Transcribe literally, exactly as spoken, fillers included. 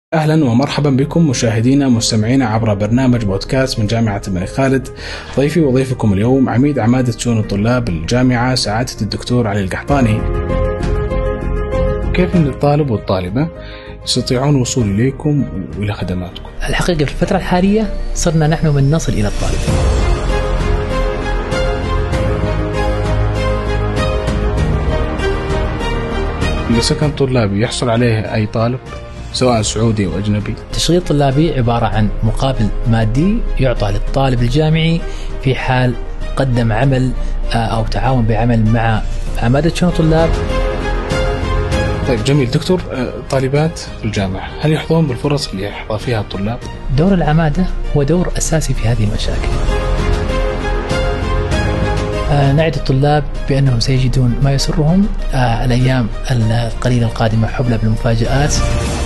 أهلا ومرحبا بكم مشاهدينا مستمعينا عبر برنامج بودكاست من جامعة الملك خالد. ضيفي وضيفكم اليوم عميد عمادة شؤون الطلاب الجامعة سعادة الدكتور علي القحطاني. كيف أن الطالب والطالبة يستطيعون الوصول إليكم وإلى خدماتكم؟ الحقيقة في الفترة الحالية صرنا نحن من نصل إلى الطالب. لسكن طلابي يحصل عليه أي طالب سواء سعودي أو أجنبي؟ تشغيل طلابي عبارة عن مقابل مادي يعطى للطالب الجامعي في حال قدم عمل أو تعاون بعمل مع عمادة شؤون الطلاب. طيب جميل دكتور، طالبات في الجامعة هل يحظون بالفرص اللي يحظى فيها الطلاب؟ دور العمادة هو دور أساسي في هذه المشاكل. آه نعد الطلاب بأنهم سيجدون ما يسرهم. آه الأيام القليلة القادمة حبلى بالمفاجآت.